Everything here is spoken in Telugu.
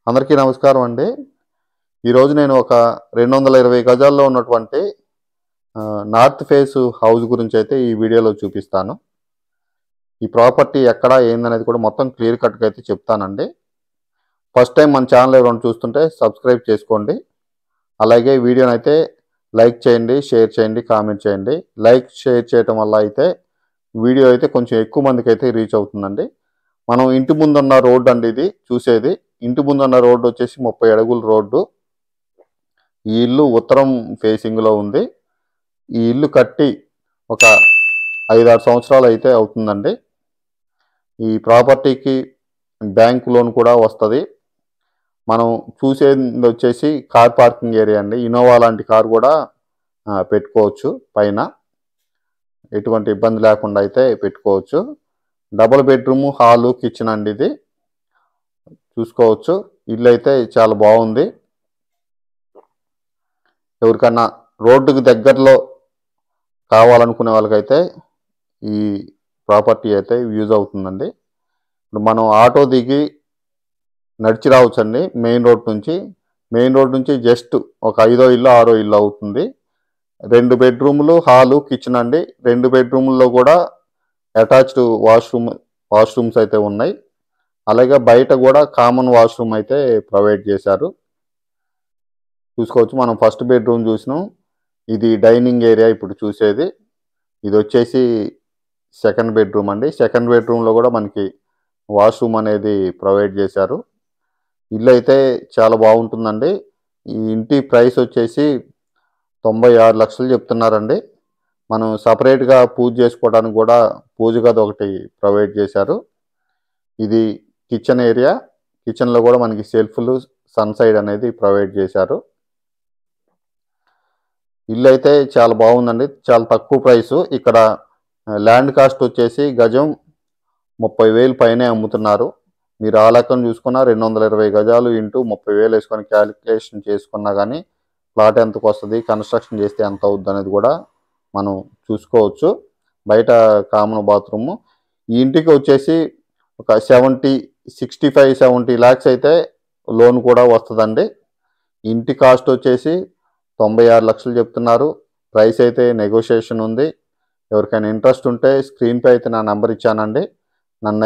అందరికీ నమస్కారం అండి. ఈరోజు నేను ఒక 220 గజాల్లో ఉన్నటువంటి నార్త్ ఫేస్ హౌస్ గురించి అయితే ఈ వీడియోలో చూపిస్తాను. ఈ ప్రాపర్టీ ఎక్కడ ఏందనేది కూడా మొత్తం క్లియర్ కట్‌గా అయితే చెప్తానండి. ఫస్ట్ టైం మన ఛానల్ ఎవరైనా చూస్తుంటే సబ్స్క్రైబ్ చేసుకోండి. అలాగే వీడియోనైతే లైక్ చేయండి, షేర్ చేయండి, కామెంట్ చేయండి. లైక్, షేర్ చేయటం వల్ల అయితే వీడియో అయితే కొంచెం ఎక్కువ మందికైతే రీచ్ అవుతుందండి. మనం ఇంటి ముందున్న రోడ్ అండి ఇది చూసేది. ఇంటి ముందున్న రోడ్డు వచ్చేసి 30 అడుగుల రోడ్డు. ఈ ఇల్లు ఉత్తరం ఫేసింగ్‌లో ఉంది. ఈ ఇల్లు కట్టి ఒక 5, 6 సంవత్సరాలు అయితే అవుతుందండి. ఈ ప్రాపర్టీకి బ్యాంక్ లోన్ కూడా వస్తది. మనం చూసేదొచ్చేసి కార్ పార్కింగ్ ఏరియా అండి. ఇన్నోవా లాంటి కార్ కూడా పెట్టుకోవచ్చు పైన. ఎటువంటి ఇబ్బంది లేకుండా అయితే పెట్టుకోవచ్చు. డబుల్ బెడ్‌రూమ్, హాలు, కిచెన్ అండి ఇది. చూసుకోవచ్చు. ఇల్లు అయితే చాలా బాగుంది. ఎవరికన్నా రోడ్డుకి దగ్గరలో కావాలనుకునే వాళ్ళకైతే ఈ ప్రాపర్టీ అయితే యూజ్ అవుతుందండి. ఇప్పుడు మనం ఆటో దిగి నడిచి రావచ్చండి మెయిన్ రోడ్ నుంచి. మెయిన్ రోడ్ నుంచి జస్ట్ ఒక 5దో ఇల్లు, 6ో ఇల్లు అవుతుంది. 2 బెడ్‌రూములు, హాలు, కిచెన్ అండి. 2 బెడ్‌రూముల్లో కూడా అటాచ్డ్ వాష్‌రూమ్స్ అయితే ఉన్నాయి. అలాగే బయట కూడా కామన్ వాష్‌రూమ్ అయితే ప్రొవైడ్ చేశారు. చూసుకోవచ్చు. మనం ఫస్ట్ బెడ్‌రూమ్ చూసినాం. ఇది డైనింగ్ ఏరియా ఇప్పుడు చూసేది. ఇది వచ్చేసి సెకండ్ బెడ్‌రూమ్ అండి. సెకండ్ బెడ్‌రూమ్‌లో కూడా మనకి వాష్‌రూమ్ అనేది ప్రొవైడ్ చేశారు. ఇల్లు అయితే చాలా బాగుంటుందండి. ఈ ఇంటి ప్రైస్ వచ్చేసి 96 లక్షలు చెప్తున్నారండి. మనం సపరేట్‌గా పూజ చేసుకోవడానికి కూడా పూజ గది ఒకటి ప్రొవైడ్ చేశారు. ఇది కిచెన్ ఏరియా. కిచెన్‌లో కూడా మనకి సెల్ఫ్‌లు, సన్ సైడ్ అనేది ప్రొవైడ్ చేశారు. ఇల్లు అయితే చాలా బాగుందండి. చాలా తక్కువ ప్రైసు. ఇక్కడ ల్యాండ్ కాస్ట్ వచ్చేసి గజం 30,000 పైనే అమ్ముతున్నారు. మీరు ఆ లెక్కన చూసుకున్నా 220 గజాలు ఇంటూ 30,000 వేసుకొని క్యాలిక్యులేషన్ చేసుకున్నా కానీ ప్లాట్ ఎంతకు వస్తుంది, కన్స్ట్రక్షన్ చేస్తే ఎంత అవుద్ది అనేది కూడా మనం చూసుకోవచ్చు. బయట కామన్ బాత్రూమ్. ఈ ఇంటికి వచ్చేసి ఒక 65-70 లాక్స్ అయితే లోన్ కూడా వస్తుందండి. ఇంటి కాస్ట్ వచ్చేసి 96 లక్షలు చెప్తున్నారు. ప్రైస్ అయితే నెగోషియేషన్ ఉంది. ఎవరికైనా ఇంట్రెస్ట్ ఉంటే స్క్రీన్పై అయితే నా నెంబర్ ఇచ్చానండి. నన్ను